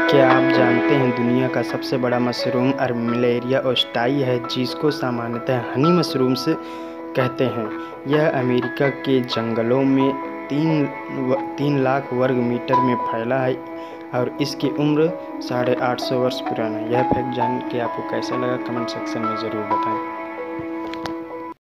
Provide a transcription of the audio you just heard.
क्या आप जानते हैं दुनिया का सबसे बड़ा मशरूम अर्मिलेरिया ओस्टाई है, जिसको सामान्यतः हनी मशरूम्स कहते हैं। यह अमेरिका के जंगलों में 3 लाख वर्ग मीटर में फैला है और इसकी उम्र 850 वर्ष पुराना है। यह फैक्ट जान के आपको कैसा लगा, कमेंट सेक्शन में ज़रूर बताएं।